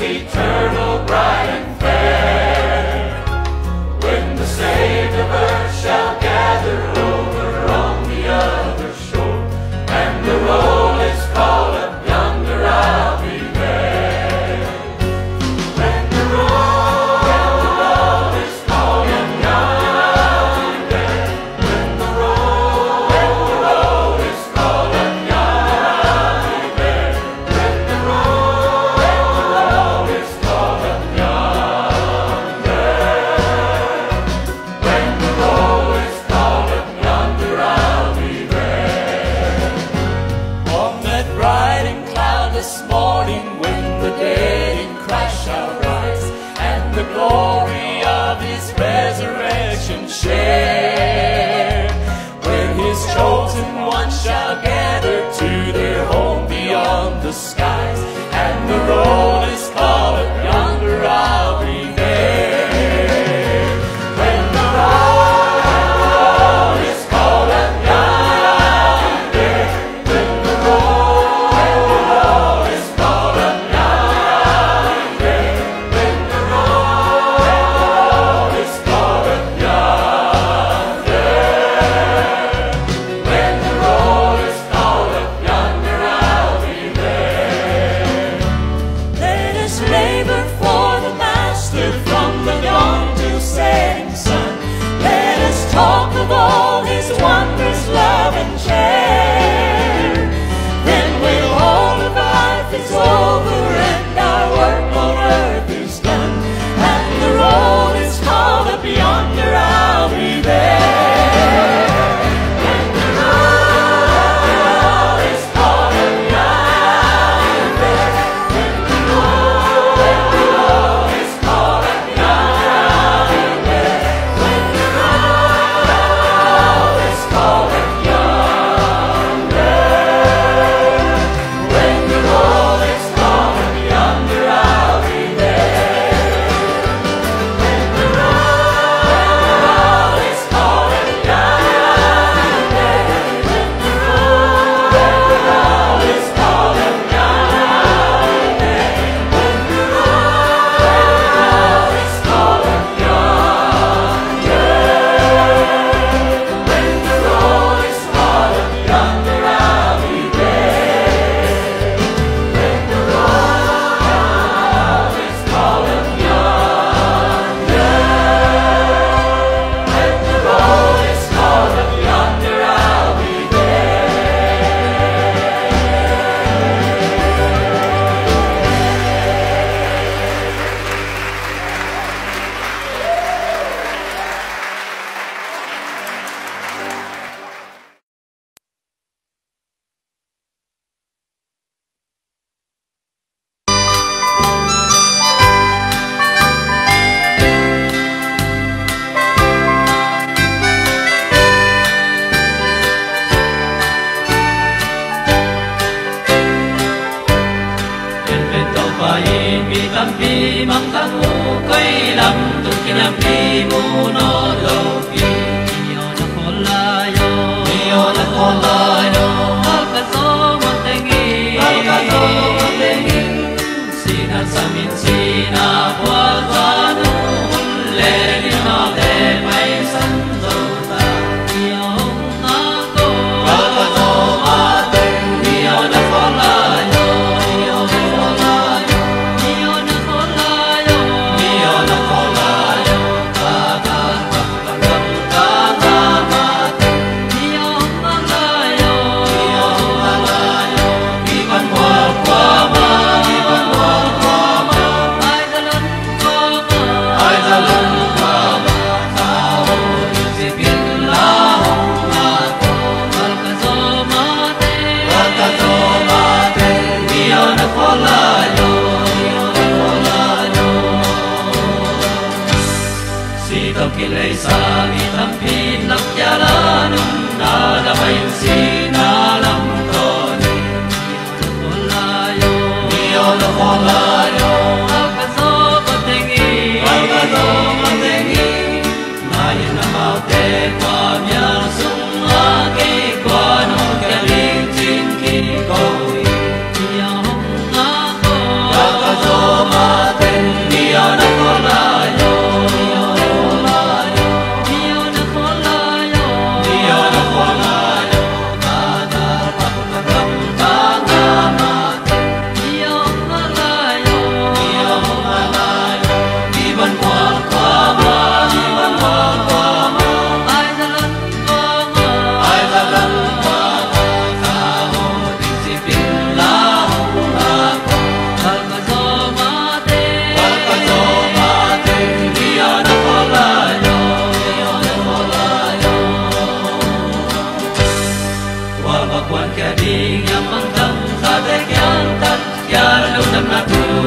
eternal, bright and fair, when the saved of earth shall gather over on the other shore, and the roll is called up yonder, I'll be there. When the roll is called up yonder, I'll be there. When the roll is called up yonder, I'll be there. When the roll is called up yonder, when the roll is called up yonder, I'll be there. On that bright and cloudless morning, when the dead in Christ shall rise, and the glory of His resurrection share, when His chosen ones shall gather to their home beyond the skies, and the roll is called up yonder, I'll be there. When the roll is called up yonder, I'll be there. When the roll is called up yonder, I'll be there. When the roll is called up yonder, when the roll is called up yonder, I'll be there. Let us labor for the Master from the dawn to setting sun. Let us talk of all His wondrous love and care. Then when all of life is over and our work on earth is done, and the roll is called up yonder, I'll be there. When the roll is called up yonder, I'll be there. When the roll is called up yonder, I'll be there. When the roll is called up yonder, when the roll is called up yonder, I'll be there. When the roll is called up yonder, I'll be there. When the roll is called up yonder, I'll be there. When the roll is called up yonder, when the roll is called up yonder, I'll be there. When the roll is called up yonder, when the roll is called up yonder, I'll be Pi mang tang u kai lam tu kinam pi mu no lo pi yo na kola yo al ka so ma tengi sina samin sina bwa ta nu le ni na de mai san do ta yo na ko al ka so ma tengi yo na kola yo Kilay sa itang pinag yalanong nalamay si nalang toni Niyo na kolayo Alkaso patingi Ngayon na maute kwa miyang sumagi kwa nung kaling chinki ko Iyahong ako Alkaso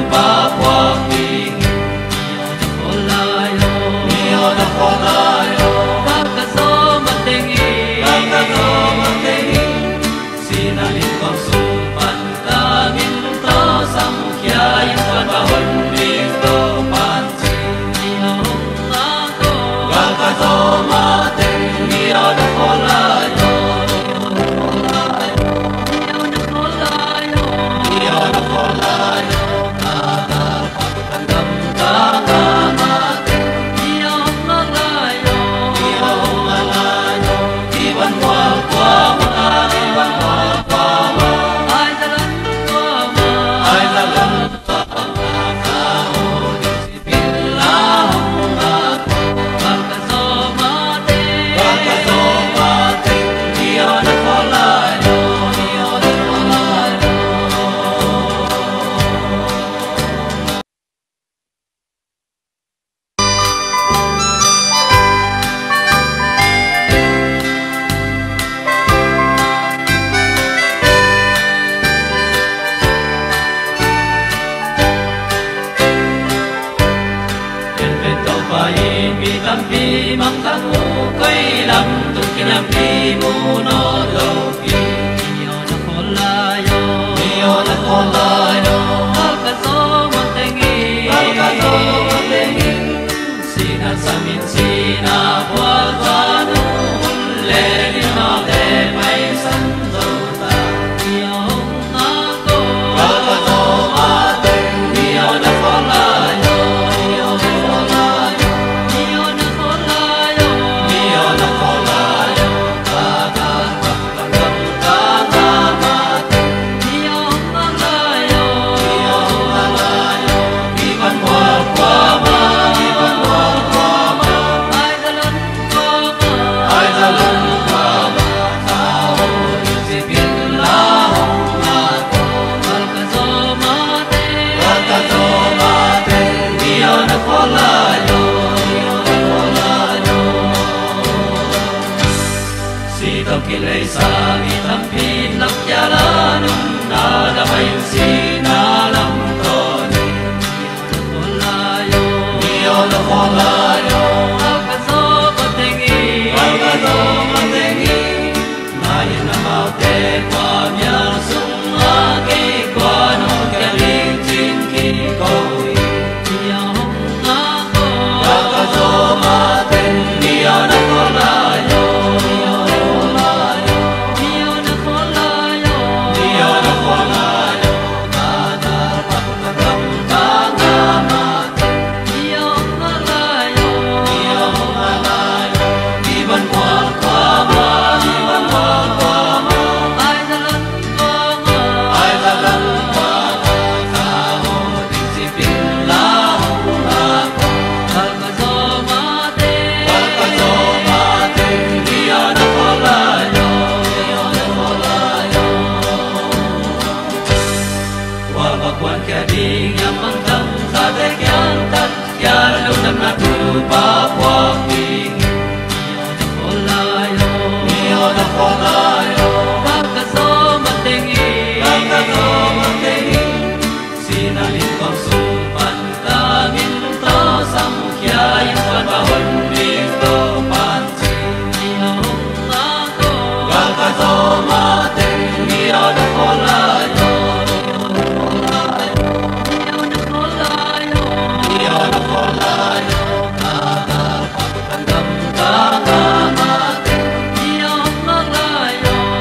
Hãy subscribe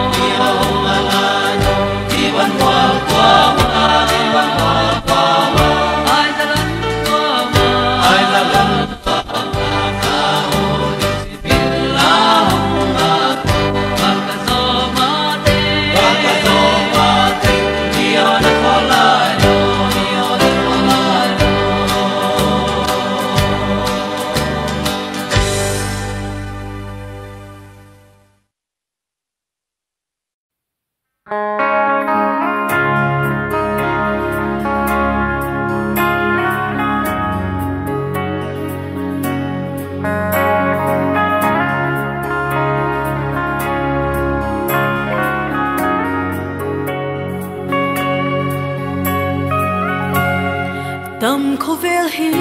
tâm khô vel hi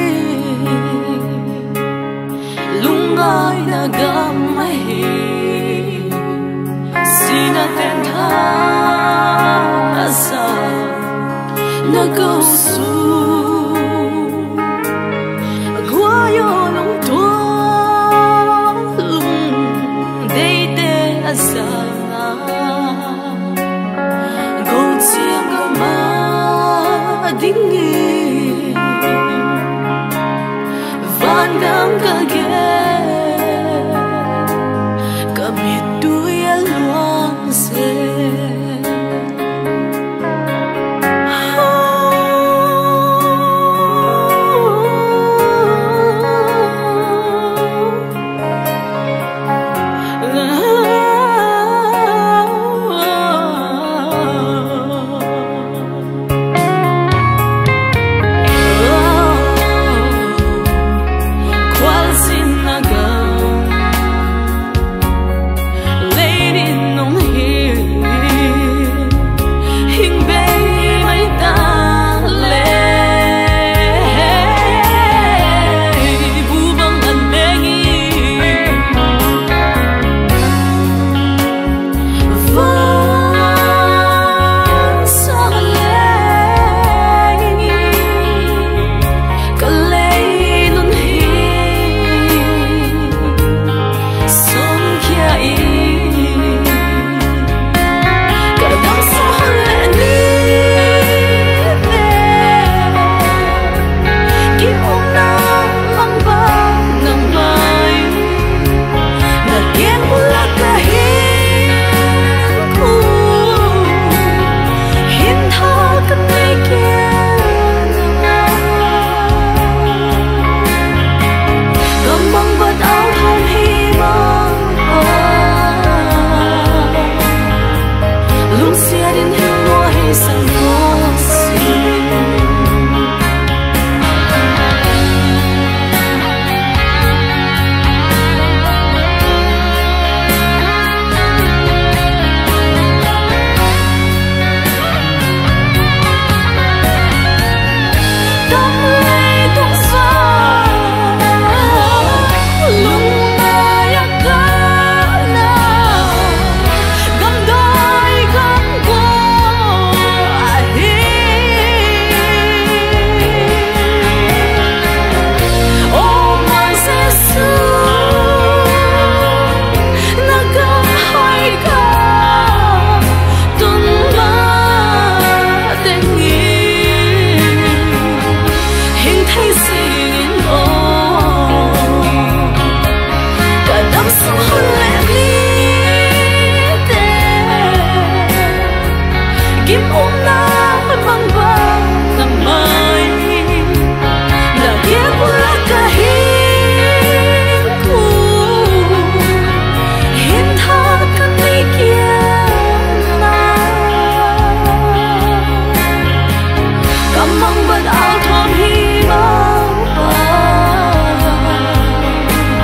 lung ai na gam mai hi sina ten tha sa na go su qua yo nong tua lung dei te asa go chiang ga ma ding van gam ka ge ka mi tu ya luang se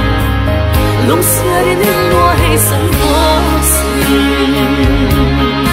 lung xưa đến lúa hay sân phố xinh.